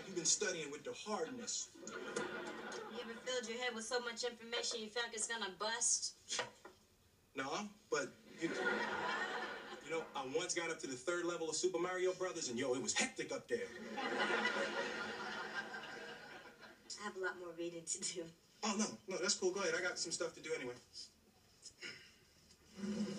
like you've been studying with the hardness. You ever filled your head with so much information you feel like it's gonna bust? No, but you know, I once got up to the 3rd level of Super Mario Brothers, and yo, it was hectic up there. I have a lot more reading to do. Oh, no, that's cool. Go ahead. I got some stuff to do anyway.